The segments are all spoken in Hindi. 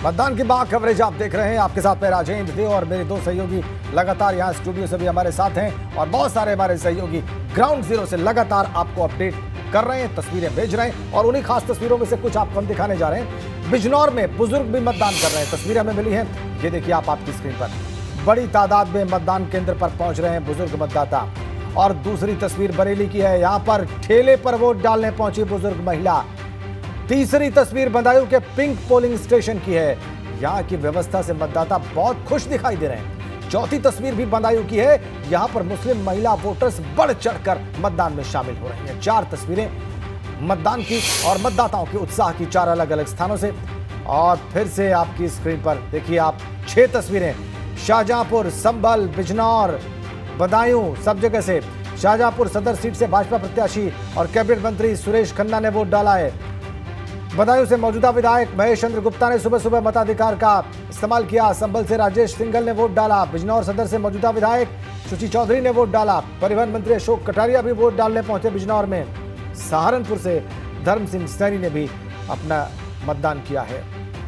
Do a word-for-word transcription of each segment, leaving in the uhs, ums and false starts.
मतदान की बात कवरेज आप देख रहे हैं। आपके साथ मैं राजेंद्र देव और मेरे दो सहयोगी लगातार यहाँ स्टूडियो से भी हमारे साथ हैं और बहुत सारे हमारे सहयोगी ग्राउंड जीरो से लगातार आपको अपडेट कर रहे हैं, तस्वीरें भेज रहे हैं और उन्हीं खास तस्वीरों में से कुछ आपको हम दिखाने जा रहे हैं। बिजनौर में बुजुर्ग भी मतदान कर रहे हैं, तस्वीरें हमें मिली हैं, ये देखिए आप आपकी स्क्रीन पर। बड़ी तादाद में मतदान केंद्र पर पहुंच रहे हैं बुजुर्ग मतदाता। और दूसरी तस्वीर बरेली की है, यहाँ पर ठेले पर वोट डालने पहुंची बुजुर्ग महिला। तीसरी तस्वीर बदायूं के पिंक पोलिंग स्टेशन की है, यहाँ की व्यवस्था से मतदाता बहुत खुश दिखाई दे रहे हैं। चौथी तस्वीर भी बदायूं की है, यहाँ पर मुस्लिम महिला वोटर्स बढ़ चढ़कर मतदान में शामिल हो रही हैं। चार तस्वीरें मतदान की और मतदाताओं के उत्साह की, चार अलग अलग स्थानों से। और फिर से आपकी स्क्रीन पर देखिए आप छह तस्वीरें शाहजहांपुर, संभल, बिजनौर, बदायूं, सब जगह से। शाहजहांपुर सदर सीट से भाजपा प्रत्याशी और कैबिनेट मंत्री सुरेश खन्ना ने वोट डाला है। बदायूं से मौजूदा विधायक महेश चंद्र गुप्ता ने सुबह सुबह मताधिकार का इस्तेमाल किया। संभल से राजेश सिंघल ने वोट डाला। बिजनौर सदर से मौजूदा विधायक सुची चौधरी ने वोट डाला। परिवहन मंत्री अशोक कटारिया भी वोट डालने पहुंचे बिजनौर में। सहारनपुर से धर्म सिंह सैनी ने भी अपना मतदान किया है।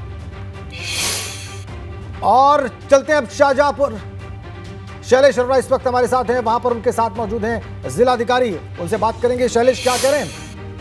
और चलते हैं अब शाहजहांपुर। शैलेश अरोड़ा इस वक्त हमारे साथ हैं, वहां पर उनके साथ मौजूद हैं जिलाधिकारी, उनसे बात करेंगे। शैलेश, क्या कह रहे हैं?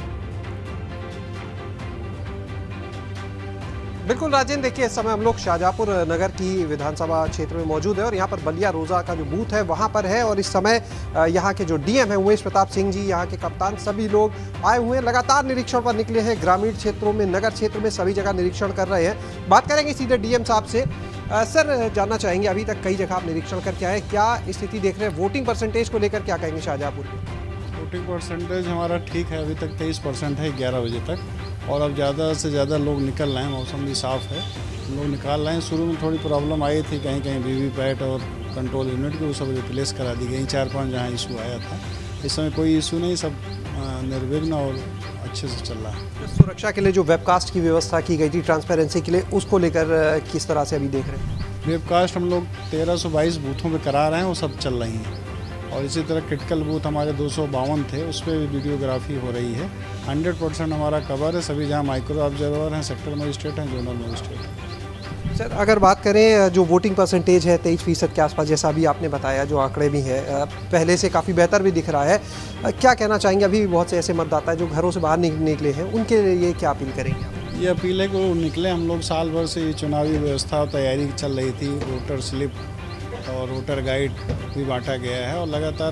बिल्कुल राजेंद्र, देखिए इस समय हम लोग शाहजहांपुर नगर की विधानसभा क्षेत्र में मौजूद है और यहाँ पर बलिया रोजा का जो बूथ है वहाँ पर है। और इस समय यहाँ के जो डीएम है उमेश प्रताप सिंह जी, यहाँ के कप्तान, सभी लोग आए हुए हैं, लगातार निरीक्षण पर निकले हैं। ग्रामीण क्षेत्रों में, नगर क्षेत्र में सभी जगह निरीक्षण कर रहे हैं। बात करेंगे सीधे डीएम साहब से। सर, जानना चाहेंगे, अभी तक कई जगह आप निरीक्षण करके आए, क्या स्थिति देख रहे हैं? वोटिंग परसेंटेज को लेकर क्या कहेंगे शाहजहांपुर की? वोटिंग परसेंटेज हमारा ठीक है, अभी तक तेईस परसेंट है ग्यारह बजे तक। और अब ज़्यादा से ज़्यादा लोग निकल रहे हैं, मौसम भी साफ़ है, लोग निकाल रहे हैं। शुरू में थोड़ी प्रॉब्लम आई थी, कहीं कहीं वीवीपैट और कंट्रोल यूनिट की, वो सब रिप्लेस करा दी गई। चार पांच जहाँ इशू आया था, इस समय कोई इशू नहीं, सब निर्विघ्न और अच्छे से चल रहा है। सुरक्षा के लिए जो वेबकास्ट की व्यवस्था की गई थी ट्रांसपेरेंसी के लिए, उसको लेकर किस तरह से अभी देख रहे हैं? वेबकास्ट हम लोग तेरह सौ बाईस बूथों में करा रहे हैं, वो सब चल रही हैं। और इसी तरह क्रिटिकल बूथ हमारे दो सौ बावन थे, उस पर भी वीडियोग्राफी हो रही है। हंड्रेड परसेंट हमारा कवर है, सभी जहाँ माइक्रो ऑब्जर्वर हैं, सेक्टर मजिस्ट्रेट हैं, जोनल मजिस्ट्रेट हैं। सर, अगर बात करें जो वोटिंग परसेंटेज है तेईस फीसद के आसपास, जैसा अभी आपने बताया, जो आंकड़े भी हैं पहले से काफ़ी बेहतर भी दिख रहा है, क्या कहना चाहेंगे? अभी बहुत से ऐसे मतदाता है जो घरों से बाहर निकले हैं, उनके लिए क्या अपील करेंगे? ये अपील है कि वो निकले। हम लोग साल भर से ये चुनावी व्यवस्था और तैयारी चल रही थी, वोटर स्लिप और वोटर गाइड भी बांटा गया है और लगातार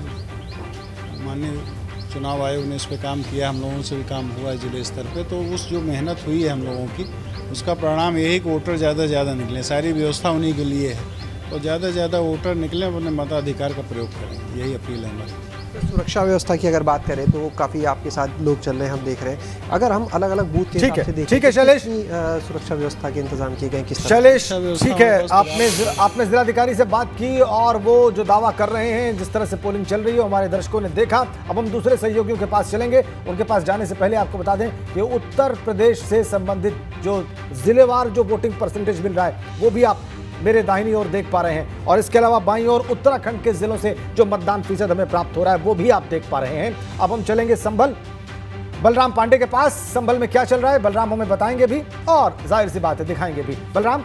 माननीय चुनाव आयोग ने इस पर काम किया, हम लोगों से भी काम हुआ है जिले स्तर पे। तो उस जो मेहनत हुई है हम लोगों की, उसका परिणाम यही कि वोटर ज़्यादा से ज़्यादा निकले। सारी व्यवस्था उन्हीं के लिए है, तो ज़्यादा से ज़्यादा वोटर निकले, अपने मताधिकार का प्रयोग करें, यही अपील है हमारी। सुरक्षा व्यवस्था की अगर बात करें तो काफ़ी आपके साथ लोग चल रहे हैं, हम देख रहे हैं। अगर हम अलग अलग बूथ के हिसाब से देखें, ठीक है शैलेश, सुरक्षा व्यवस्था के इंतजाम किए गए किस? शैलेश, ठीक है, आपने आपने जिलाधिकारी से बात की और वो जो दावा कर रहे हैं, जिस तरह से पोलिंग चल रही है, हमारे दर्शकों ने देखा। अब हम दूसरे सहयोगियों के पास चलेंगे। उनके पास जाने से पहले आपको बता दें कि उत्तर प्रदेश से संबंधित जो जिलेवार जो वोटिंग परसेंटेज मिल रहा है वो भी आप मेरे दाहिनी ओर देख पा रहे हैं। और इसके अलावा बाईं ओर उत्तराखंड के जिलों से जो मतदान फीसद हमें प्राप्त हो रहा है वो भी आप देख पा रहे हैं। अब हम चलेंगे संभल, बलराम पांडे के पास। संभल में क्या चल रहा है बलराम हमें बताएंगे भी और जाहिर सी बात है दिखाएंगे भी। बलराम।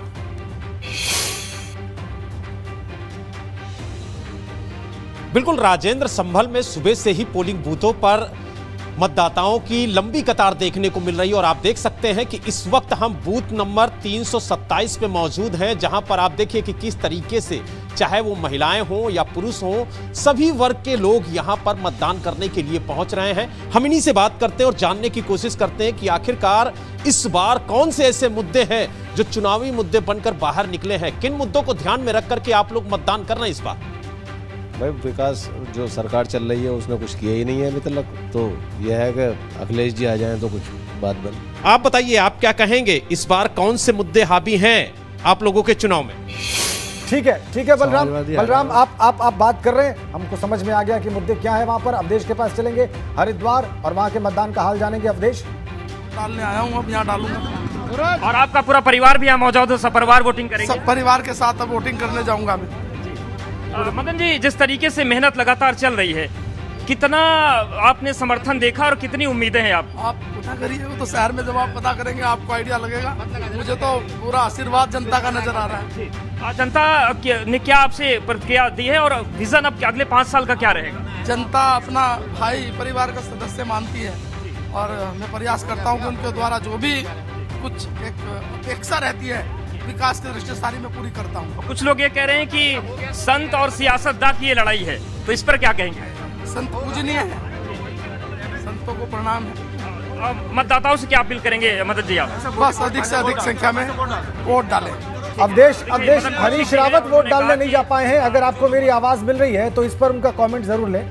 बिल्कुल राजेंद्र, संभल में सुबह से ही पोलिंग बूथों पर मतदाताओं की लंबी कतार देखने को मिल रही है और आप देख सकते हैं कि इस वक्त हम बूथ नंबर तीन सौ सत्ताईस पे मौजूद हैं, जहां पर आप देखिए कि किस तरीके से चाहे वो महिलाएं हों या पुरुष हों, सभी वर्ग के लोग यहां पर मतदान करने के लिए पहुंच रहे हैं। हम इन्हीं से बात करते हैं और जानने की कोशिश करते हैं कि आखिरकार इस बार कौन से ऐसे मुद्दे हैं जो चुनावी मुद्दे बनकर बाहर निकले हैं। किन मुद्दों को ध्यान में रख करके आप लोग मतदान कर रहे हैं इस बार? भाई, विकास जो सरकार चल रही है उसने कुछ किया ही नहीं है अभी तक, तो यह है कि अखिलेश जी आ जाएं तो कुछ बात बन। आप बताइए, आप क्या कहेंगे, इस बार कौन से मुद्दे हावी हैं आप लोगों के चुनाव में? ठीक है, ठीक है बलराम, बलराम आप आप आप बात कर रहे हैं, हमको समझ में आ गया कि मुद्दे क्या है वहां पर। अवधेश के पास चलेंगे, हरिद्वार, और वहां के मतदान का हाल जानेंगे। अवधेश। डालने आया हूँ, अब यहाँ डालूंगा। और आपका पूरा परिवार भी यहाँ मौजूद है, सब परिवार वोटिंग करेंगे? सब परिवार के साथ अब वोटिंग करने जाऊंगा मैं। मदन जी, जिस तरीके से मेहनत लगातार चल रही है, कितना आपने समर्थन देखा और कितनी उम्मीदें हैं आप? आप पता करिए, वो तो शहर में जब आप पता करेंगे आपको आइडिया लगेगा। मुझे तो पूरा आशीर्वाद जनता का नजर आ रहा है। आ, जनता ने क्या आपसे प्रतिक्रिया दी है और विजन अब अगले पाँच साल का क्या रहेगा? जनता अपना भाई परिवार का सदस्य मानती है और मैं प्रयास करता हूँ कि उनके द्वारा जो भी कुछ एक अपेक्षा रहती है विकास की दृष्टि सारी मैं पूरी करता हूँ। कुछ लोग ये कह रहे हैं कि संत और सियासतदान की ये लड़ाई है, तो इस पर क्या कहेंगे? संत पूजनीय है, संतों को प्रणाम है। मतदाताओं से क्या अपील करेंगे मदद जी आप? बस अधिक से अधिक संख्या में वोट डालें। अवधेश अवधेश हरीश रावत वोट डालने नहीं जा पाए हैं। अगर आपको मेरी आवाज मिल रही है तो इस पर उनका कमेंट जरूर लें।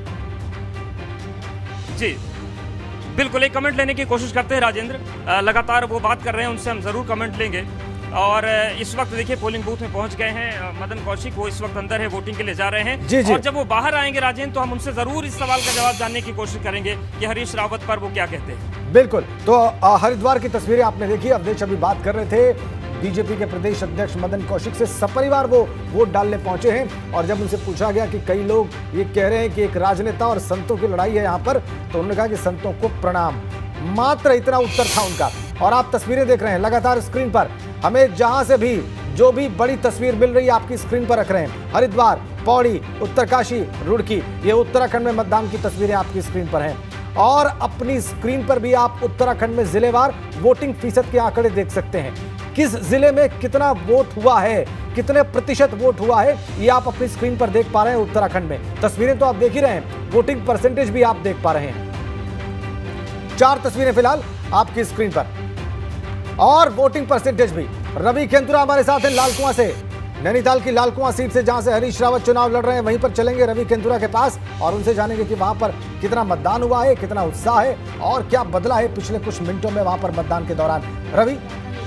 जी बिल्कुल, एक कमेंट लेने की कोशिश करते हैं राजेंद्र। लगातार वो बात कर रहे हैं, उनसे हम जरूर कमेंट लेंगे। और इस वक्त देखिए पोलिंग बूथ में पहुंच गए हैं मदन कौशिक, वो इस वक्त अंदर है, वोटिंग के लिए जा रहे हैं। जी जी। और जब वो बाहर आएंगे राजेंद्र तो हम उनसे जरूर इस सवाल का जवाब जानने की कोशिश करेंगे कि हरीश रावत पर वो क्या कहते हैं। बिल्कुल, तो हरिद्वार की तस्वीरें आपने देखी। अवधेश अभी बात कर रहे थे बीजेपी के प्रदेश अध्यक्ष मदन कौशिक से, सपरिवार वो वोट डालने पहुंचे हैं। और जब उनसे पूछा गया कि कई लोग ये कह रहे हैं कि एक राजनेता और संतों की लड़ाई है यहाँ पर, तो उन्होंने कहा कि संतों को प्रणाम, मात्र इतना उत्तर था उनका। और आप तस्वीरें देख रहे हैं लगातार स्क्रीन पर, हमें जहां से भी जो भी बड़ी तस्वीर मिल रही है आपकी स्क्रीन पर रख रहे हैं। हरिद्वार, पौड़ी, उत्तरकाशी, रुड़की, ये उत्तराखंड में मतदान की तस्वीरें आपकी स्क्रीन पर हैं। और अपनी स्क्रीन पर भी आप उत्तराखंड में जिलेवार वोटिंग फीसद के आंकड़े देख सकते हैं। किस जिले में कितना वोट हुआ है, कितने प्रतिशत वोट हुआ है, ये आप अपनी स्क्रीन पर देख पा रहे हैं उत्तराखंड में। तस्वीरें तो आप देख ही रहे हैं, वोटिंग परसेंटेज भी आप देख पा रहे हैं। चार तस्वीरें फिलहाल आपकी स्क्रीन पर और वोटिंग परसेंटेज भी। रवि केंतुरा हमारे साथ हैं लालकुआं से, नैनीताल की लालकुआं सीट से, जहां से हरीश रावत चुनाव लड़ रहे हैं। वहीं पर चलेंगे रवि केंतुरा के पास और उनसे जानेंगे कि वहां पर कितना मतदान हुआ है, कितना उत्साह है और क्या बदला है पिछले कुछ मिनटों में वहां पर मतदान के दौरान। रवि,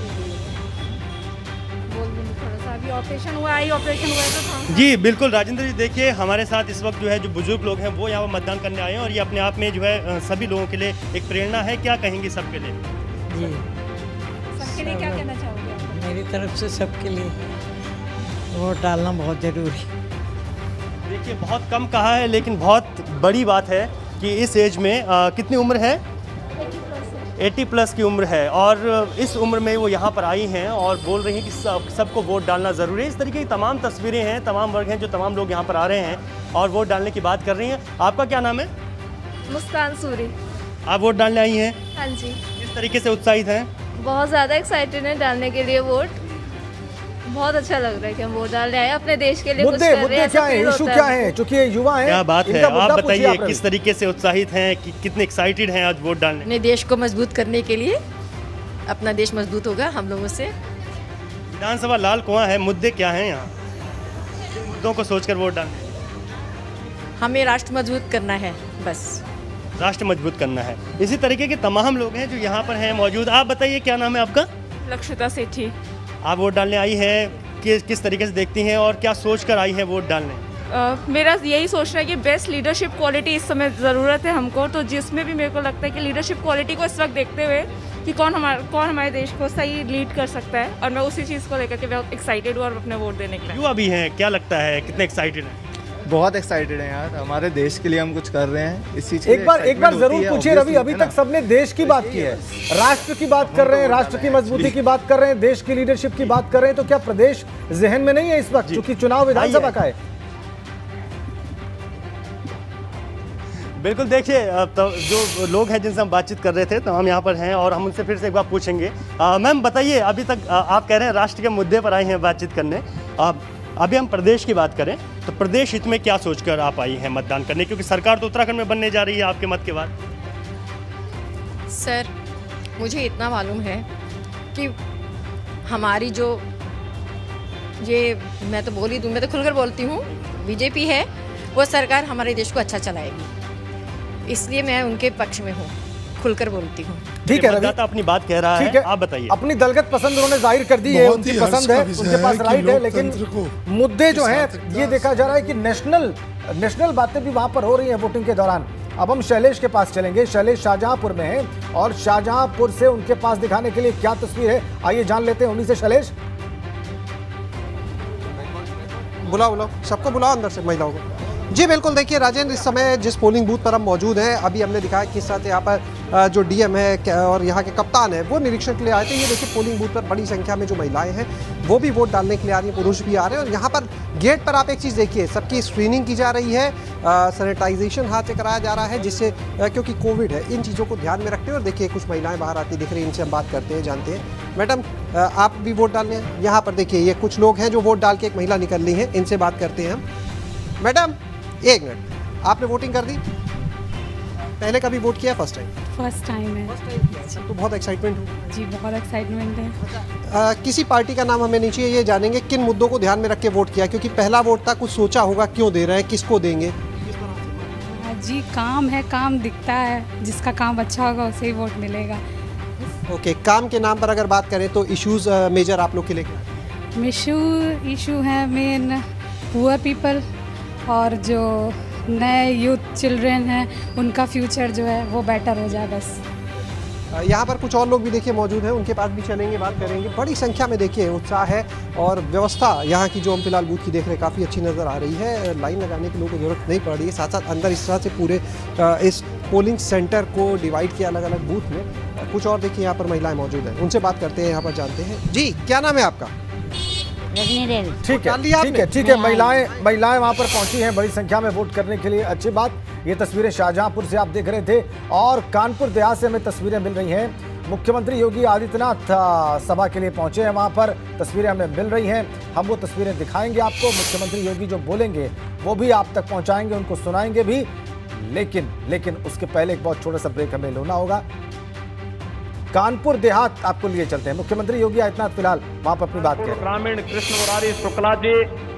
ऑपरेशन हुआ आई ऑपरेशन हुआ तो जी बिल्कुल राजेंद्र जी, देखिए हमारे साथ इस वक्त जो है जो बुजुर्ग लोग हैं वो यहाँ पर मतदान करने आए हैं और ये अपने आप में जो है सभी लोगों के लिए एक प्रेरणा है। क्या कहेंगे सबके लिए? जी सबके लिए क्या कहना चाहोगे? मेरी तरफ से सबके लिए वोट डालना बहुत ज़रूरी। देखिए बहुत कम कहा है लेकिन बहुत बड़ी बात है कि इस एज में आ, कितनी उम्र है? अस्सी प्लस की उम्र है और इस उम्र में वो यहाँ पर आई हैं और बोल रही हैं कि सब सबको वोट डालना ज़रूरी है। इस तरीके की तमाम तस्वीरें हैं, तमाम वर्ग हैं जो तमाम लोग यहाँ पर आ रहे हैं और वोट डालने की बात कर रही हैं। आपका क्या नाम है? मुस्कान सूरी। आप वोट डालने आई हैं? हाँ जी। किस तरीके से उत्साहित हैं? बहुत ज़्यादा एक्साइटेड हैं डालने के लिए वोट। बहुत अच्छा लग रहा है कि हम वोट डालने आए अपने देश के लिए। मुद्दे मुद्दे क्या है, इशू क्या है? क्योंकि ये युवा हैं। क्या बात है, आप बताइए किस तरीके से उत्साहित हैं, कि कितने एक्साइटेड हैं आज वोट डालने? अपने देश को मजबूत करने के लिए, अपना देश मजबूत होगा हम लोगों से। विधानसभा लाल कुआं है, मुद्दे क्या हैं यहाँ? मुद्दों को सोचकर वोट डालने? हमें राष्ट्र मजबूत करना है, बस राष्ट्र मजबूत करना है। इसी तरीके के तमाम लोग हैं जो यहाँ पर हैं मौजूद। आप बताइए क्या नाम है आपका? लक्षिता सेठी। आप वोट डालने आई हैं, कि, किस तरीके से देखती हैं और क्या सोचकर आई हैं वोट डालने? uh, मेरा यही सोचना है कि बेस्ट लीडरशिप क्वालिटी इस समय ज़रूरत है हमको, तो जिसमें भी मेरे को लगता है कि लीडरशिप क्वालिटी को इस वक्त देखते हुए कि कौन हमारे कौन हमारे देश को सही लीड कर सकता है, और मैं उसी चीज़ को लेकर के बहुत एक्साइटेड हूँ और अपने वोट देने के लिए। युवा भी हैं, क्या लगता है कितने एक्साइटेड हैं? बहुत एक्साइटेड हैं यार, हमारे देश के लिए हम कुछ कर रहे हैं इस चीज। एक बार एक बार जरूर पूछिए रवि, अभी तक सबने देश की बात की है, राष्ट्र की बात कर रहे हैं, राष्ट्र की मजबूती की बात कर रहे हैं, देश की लीडरशिप की बात कर रहे हैं, तो क्या प्रदेश जहन में नहीं है इस वक्त, क्योंकि चुनाव विधानसभा का है? बिल्कुल, देखिए तो जो लोग हैं जिनसे हम बातचीत कर रहे थे तो हम यहाँ पर हैं और हम उनसे फिर से एक बार पूछेंगे। मैम बताइए, अभी तक आ, आप कह रहे हैं राष्ट्र के मुद्दे पर आई हैं बातचीत करने, आ, अभी हम प्रदेश की बात करें तो प्रदेश हित में क्या सोचकर आप आई हैं मतदान करने, क्योंकि सरकार तो उत्तराखंड में बनने जा रही है आपके मत के बाद? सर मुझे इतना मालूम है कि हमारी जो ये मैं तो बोल ही दूँ, मैं तो खुलकर बोलती हूँ, बीजेपी है वो सरकार हमारे देश को अच्छा चलाएगी, इसलिए मैं उनके पक्ष में हूँ, खुलकर बोलती हूँ। ठीक है रवि, अपनी बात कह रहा है, आप बताइए। अपनी दलगत पसंद उन्होंने जाहिर कर दी है, उनकी पसंद है, उनके पास राइट है, लेकिन मुद्दे जो हैं ये देखा जा रहा है कि नेशनल नेशनल बातें भी वहां पर हो रही हैं वोटिंग के दौरान। अब हम शैलेश के पास चलेंगे, शैलेश शाहजहांपुर में है और शाहजहांपुर से उनके पास दिखाने के लिए क्या तस्वीर है, आइए जान लेते हैं उन्हीं से। शैलेश, बुलाओ बुलाओ सबको बुलाओ अंदर से, महिलाओं को। जी बिल्कुल, देखिए राजेंद्र, इस समय जिस पोलिंग बूथ पर हम मौजूद हैं, अभी हमने दिखाया किस तरह से यहाँ पर जो डीएम है और यहाँ के कप्तान है वो निरीक्षण के लिए आए थे। ये देखिए पोलिंग बूथ पर बड़ी संख्या में जो महिलाएं हैं वो भी वोट डालने के लिए आ रही हैं, पुरुष भी आ रहे हैं। और यहाँ पर गेट पर आप एक चीज़ देखिए, सबकी स्क्रीनिंग की जा रही है, सैनिटाइजेशन हाथ से कराया जा रहा है, जिससे क्योंकि कोविड है, इन चीज़ों को ध्यान में रखते हैं। और देखिए कुछ महिलाएं बाहर आती दिख रही हैं, इनसे हम बात करते हैं, जानते हैं। मैडम, आप भी वोट डालने हैं यहाँ पर? देखिए ये कुछ लोग हैं जो वोट डाल के, एक महिला निकल रही है, इनसे बात करते हैं हम। मैडम एक मिनट, आपने वोटिंग कर दी? पहले कभी वोट किया? First time? फर्स्ट टाइम है। फर्स्ट टाइम किया, सब तो बहुत एक्साइटमेंट हो। जी बहुत एक्साइटमेंट है। आ, किसी पार्टी का नाम हमें नहीं चाहिए, ये जानेंगे किन मुद्दों को ध्यान में रख के वोट किया, क्योंकि पहला वोट था, कुछ सोचा होगा क्यों दे रहे हैं, किसको देंगे? जी काम है, काम दिखता है, जिसका काम अच्छा होगा उसे ही वोट मिलेगा। ओके, काम के नाम पर अगर बात करें तो इश्यूज मेजर आप लोग के लिए क्या? इशू इशू है मेन पुअर पीपल, और जो नए यूथ चिल्ड्रेन हैं उनका फ्यूचर जो है वो बेटर हो जाए बस। यहाँ पर कुछ और लोग भी देखिए मौजूद हैं, उनके पास भी चलेंगे, बात करेंगे। बड़ी संख्या में देखिए उत्साह है, और व्यवस्था यहाँ की जो हम फिलहाल बूथ की देख रहे हैं काफ़ी अच्छी नज़र आ रही है। लाइन लगाने की लोगों को जरूरत नहीं पड़ रही है। साथ साथ अंदर इस तरह से पूरे इस पोलिंग सेंटर को डिवाइड किया अलग अलग बूथ में। कुछ और देखिए यहाँ पर महिलाएं मौजूद हैं, उनसे बात करते हैं, यहाँ पर जानते हैं। जी क्या नाम है आपका? ठीक है, ठीक है, ठीक है। महिलाएं महिलाएं वहां पर पहुंची हैं बड़ी संख्या में वोट करने के लिए, अच्छी बात। ये तस्वीरें शाहजहांपुर से आप देख रहे थे, और कानपुर देहात से हमें तस्वीरें मिल रही हैं। मुख्यमंत्री योगी आदित्यनाथ सभा के लिए पहुंचे हैं, वहां पर तस्वीरें हमें मिल रही हैं। हम वो तस्वीरें दिखाएंगे आपको। मुख्यमंत्री योगी जो बोलेंगे वो भी आप तक पहुंचाएंगे, उनको सुनाएंगे भी। लेकिन लेकिन उसके पहले एक बहुत छोटा सा ब्रेक हमें लेना होगा। कानपुर देहात आपको लिए चलते हैं। मुख्यमंत्री योगी आदित्यनाथ फिलहाल वहां पर अपनी बात करें। ग्रामीण कृष्ण मुरारी शुक्ला जी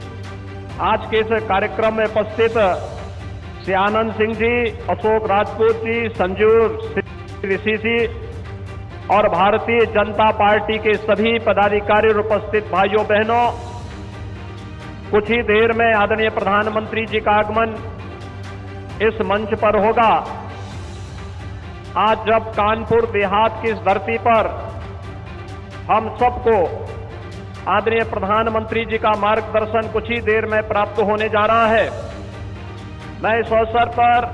आज के इस कार्यक्रम में उपस्थित श्री आनंद सिंह जी, अशोक राजपूत जी, संजीव ऋषि जी और भारतीय जनता पार्टी के सभी पदाधिकारी और उपस्थित भाइयों बहनों, कुछ ही देर में आदरणीय प्रधानमंत्री जी का आगमन इस मंच पर होगा। आज जब कानपुर देहात की इस धरती पर हम सबको आदरणीय प्रधानमंत्री जी का मार्गदर्शन कुछ ही देर में प्राप्त होने जा रहा है, मैं इस अवसर पर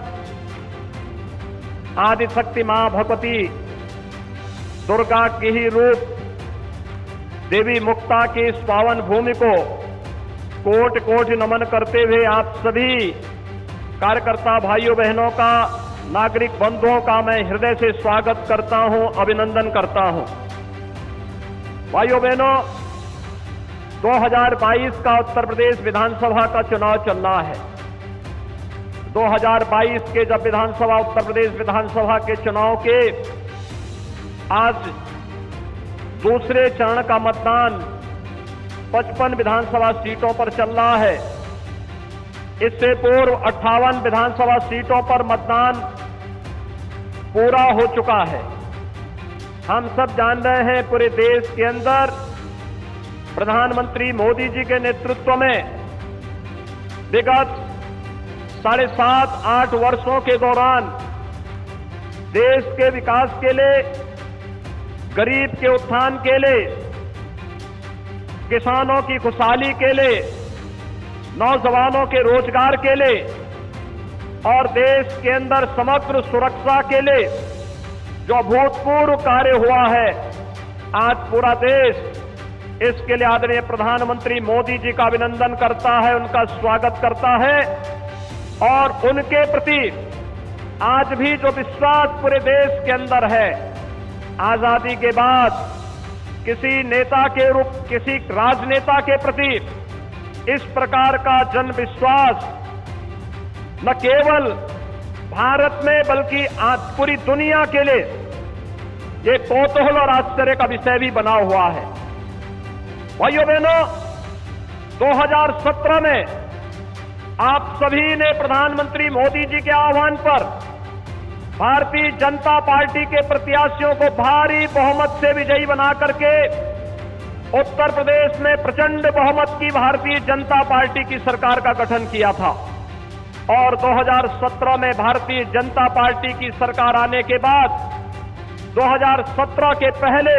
आदिशक्ति मां भगवती दुर्गा की ही रूप देवी मुक्ता की इस पावन भूमि को कोटि कोटि नमन करते हुए आप सभी कार्यकर्ता भाइयों बहनों का, नागरिक बंधुओं का मैं हृदय से स्वागत करता हूं, अभिनंदन करता हूं। भाइयों बहनों, दो हज़ार बाईस का उत्तर प्रदेश विधानसभा का चुनाव चल रहा है। दो हज़ार बाईस के जब विधानसभा उत्तर प्रदेश विधानसभा के चुनाव के आज दूसरे चरण का मतदान पचपन विधानसभा सीटों पर चल रहा है। इससे पूर्व अट्ठावन विधानसभा सीटों पर मतदान पूरा हो चुका है। हम सब जान रहे हैं पूरे देश के अंदर प्रधानमंत्री मोदी जी के नेतृत्व में विगत साढ़े सात आठ वर्षों के दौरान देश के विकास के लिए, गरीब के उत्थान के लिए, किसानों की खुशहाली के लिए, नौजवानों के रोजगार के लिए और देश के अंदर समग्र सुरक्षा के लिए जो अभूतपूर्व कार्य हुआ है, आज पूरा देश इसके लिए आदरणीय प्रधानमंत्री मोदी जी का अभिनंदन करता है, उनका स्वागत करता है। और उनके प्रति आज भी जो विश्वास पूरे देश के अंदर है, आजादी के बाद किसी नेता के रूप, किसी राजनेता के प्रति इस प्रकार का जन विश्वास न केवल भारत में बल्कि आज पूरी दुनिया के लिए ये कौतूहल और आश्चर्य का विषय भी बना हुआ है। भाइयों बहनों, दो हज़ार सत्रह में आप सभी ने प्रधानमंत्री मोदी जी के आह्वान पर भारतीय जनता पार्टी के प्रत्याशियों को भारी बहुमत से विजयी बना करके उत्तर प्रदेश में प्रचंड बहुमत की भारतीय जनता पार्टी की सरकार का गठन किया था। और दो हज़ार सत्रह में भारतीय जनता पार्टी की सरकार आने के बाद दो हज़ार सत्रह के पहले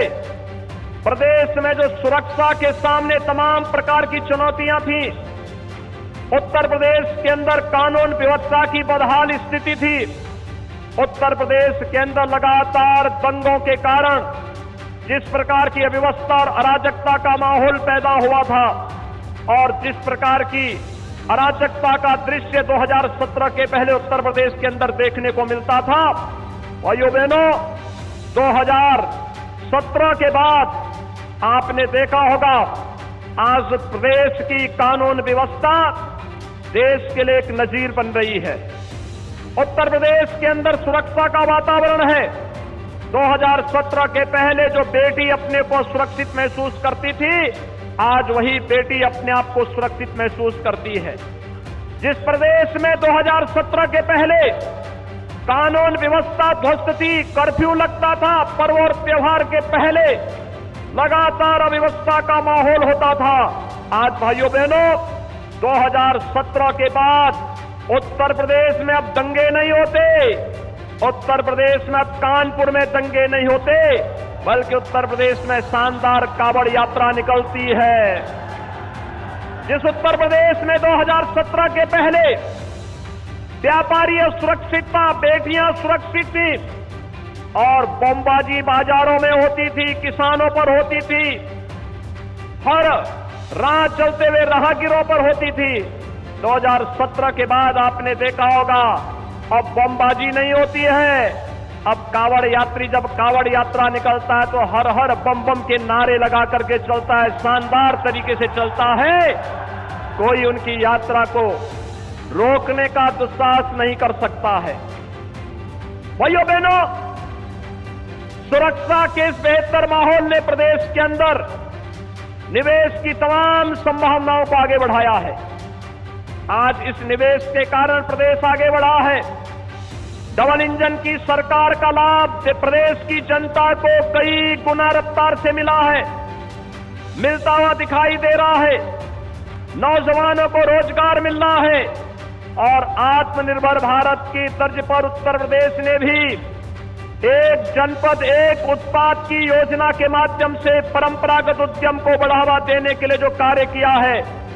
प्रदेश में जो सुरक्षा के सामने तमाम प्रकार की चुनौतियां थी, उत्तर प्रदेश के अंदर कानून व्यवस्था की बदहाल स्थिति थी। उत्तर प्रदेश के अंदर लगातार दंगों के कारण जिस प्रकार की अव्यवस्था और अराजकता का माहौल पैदा हुआ था और जिस प्रकार की अराजकता का दृश्य दो हज़ार सत्रह के पहले उत्तर प्रदेश के अंदर देखने को मिलता था, भाइयों बहनों, दो हज़ार सत्रह के बाद आपने देखा होगा आज प्रदेश की कानून व्यवस्था देश के लिए एक नजीर बन रही है। उत्तर प्रदेश के अंदर सुरक्षा का वातावरण है। दो हज़ार सत्रह के पहले जो बेटी अपने को सुरक्षित महसूस करती थी, आज वही बेटी अपने आप को सुरक्षित महसूस करती है। जिस प्रदेश में दो हज़ार सत्रह के पहले कानून व्यवस्था ध्वस्त थी, कर्फ्यू लगता था, पर्व और त्योहार के पहले लगातार अव्यवस्था का माहौल होता था, आज भाइयों बहनों दो हज़ार सत्रह के बाद उत्तर प्रदेश में अब दंगे नहीं होते। उत्तर प्रदेश में अब कानपुर में दंगे नहीं होते, बल्कि उत्तर प्रदेश में शानदार कावड़ यात्रा निकलती है। जिस उत्तर प्रदेश में दो हज़ार सत्रह के पहले व्यापारी सुरक्षित था, बेटियां सुरक्षित थी और बमबाजी बाजारों में होती थी, किसानों पर होती थी, हर राह चलते हुए राहगीरों पर होती थी। दो हज़ार सत्रह के बाद आपने देखा होगा अब बमबाजी नहीं होती है। अब कावड़ यात्री जब कावड़ यात्रा निकलता है तो हर हर बम बम के नारे लगा करके चलता है, शानदार तरीके से चलता है। कोई उनकी यात्रा को रोकने का दुस्साहस नहीं कर सकता है। भाइयों बहनों, सुरक्षा के इस बेहतर माहौल ने प्रदेश के अंदर निवेश की तमाम संभावनाओं को आगे बढ़ाया है। आज इस निवेश के कारण प्रदेश आगे बढ़ा है। डबल इंजन की सरकार का लाभ प्रदेश की जनता को कई गुना रफ्तार से मिला है, मिलता हुआ दिखाई दे रहा है। नौजवानों को रोजगार मिल रहा है और आत्मनिर्भर भारत की तर्ज पर उत्तर प्रदेश ने भी एक जनपद एक उत्पाद की योजना के माध्यम से परंपरागत उद्यम को बढ़ावा देने के लिए जो कार्य किया है,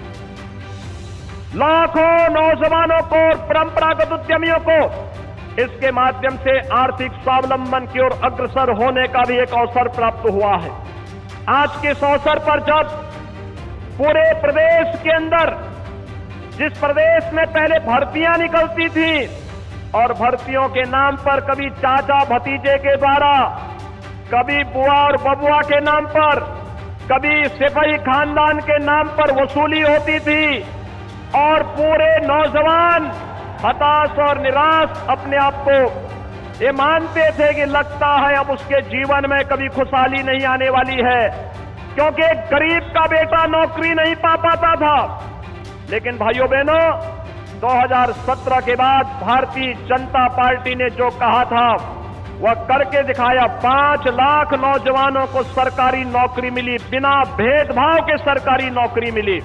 लाखों नौजवानों को और परंपरागत उद्यमियों को इसके माध्यम से आर्थिक स्वावलंबन की ओर अग्रसर होने का भी एक अवसर प्राप्त हुआ है। आज के इस अवसर पर जब पूरे प्रदेश के अंदर, जिस प्रदेश में पहले भर्तियां निकलती थी और भर्तियों के नाम पर कभी चाचा भतीजे के द्वारा, कभी बुआ और बबुआ के नाम पर, कभी सिपाही खानदान के नाम पर वसूली होती थी और पूरे नौजवान हताश और निराश अपने आप को ये मानते थे कि लगता है अब उसके जीवन में कभी खुशहाली नहीं आने वाली है, क्योंकि गरीब का बेटा नौकरी नहीं पा पाता था। लेकिन भाइयों बहनों, दो हज़ार सत्रह के बाद भारतीय जनता पार्टी ने जो कहा था वह करके दिखाया। पांच लाख नौजवानों को सरकारी नौकरी मिली, बिना भेदभाव के सरकारी नौकरी मिली।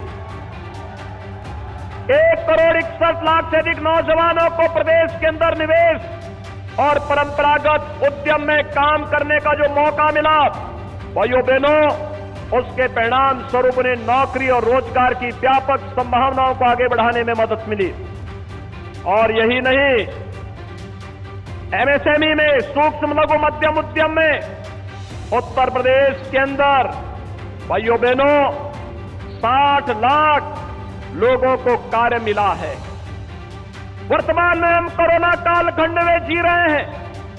एक करोड़ इकसठ लाख से अधिक नौजवानों को प्रदेश के अंदर निवेश और परंपरागत उद्यम में काम करने का जो मौका मिला, भाइयों बहनों, उसके परिणाम स्वरूप उन्हें नौकरी और रोजगार की व्यापक संभावनाओं को आगे बढ़ाने में मदद मिली। और यही नहीं, एमएसएमई में, सूक्ष्म लघु मध्यम उद्यम में उत्तर प्रदेश के अंदर भाइयों बहनों साठ लाख लोगों को कार्य मिला है। वर्तमान में हम कोरोना कालखंड में जी रहे हैं।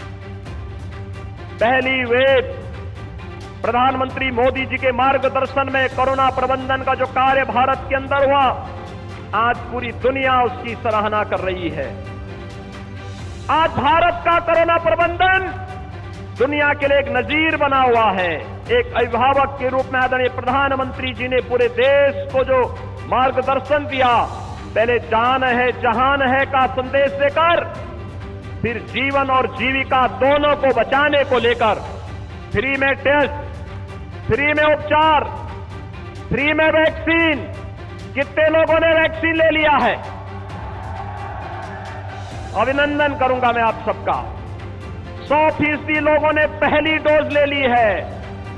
पहली वेव प्रधानमंत्री मोदी जी के मार्गदर्शन में कोरोना प्रबंधन का जो कार्य भारत के अंदर हुआ, आज पूरी दुनिया उसकी सराहना कर रही है। आज भारत का कोरोना प्रबंधन दुनिया के लिए एक नजीर बना हुआ है। एक अभिभावक के रूप में आदरणीय प्रधानमंत्री जी ने पूरे देश को जो मार्गदर्शन दिया, पहले जान है जहान है का संदेश देकर, फिर जीवन और जीविका दोनों को बचाने को लेकर फ्री में टेस्ट, फ्री में उपचार, फ्री में वैक्सीन। कितने लोगों ने वैक्सीन ले लिया है? अभिनंदन करूंगा मैं आप सबका। सौ फीसदी लोगों ने पहली डोज ले ली है,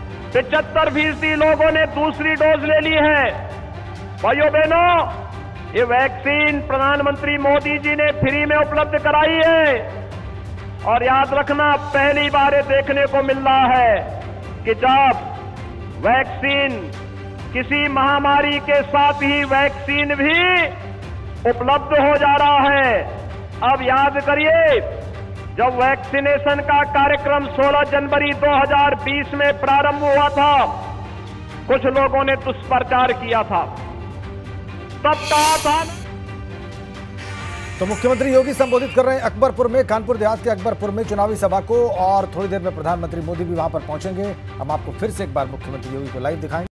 पचहत्तर फीसदी लोगों ने दूसरी डोज ले ली है। भाइयों बहनों, ये वैक्सीन प्रधानमंत्री मोदी जी ने फ्री में उपलब्ध कराई है। और याद रखना, पहली बार ये देखने को मिल रहा है कि जब वैक्सीन, किसी महामारी के साथ ही वैक्सीन भी उपलब्ध हो जा रहा है। अब याद करिए, जब वैक्सीनेशन का कार्यक्रम सोलह जनवरी दो हज़ार बीस में प्रारंभ हुआ था, कुछ लोगों ने दुष्प्रचार किया था। तब कहा था, तो मुख्यमंत्री योगी संबोधित कर रहे हैं अकबरपुर में, कानपुर देहात के अकबरपुर में चुनावी सभा को, और थोड़ी देर में प्रधानमंत्री मोदी भी वहां पर पहुंचेंगे। हम आपको फिर से एक बार मुख्यमंत्री योगी को लाइव दिखाएंगे।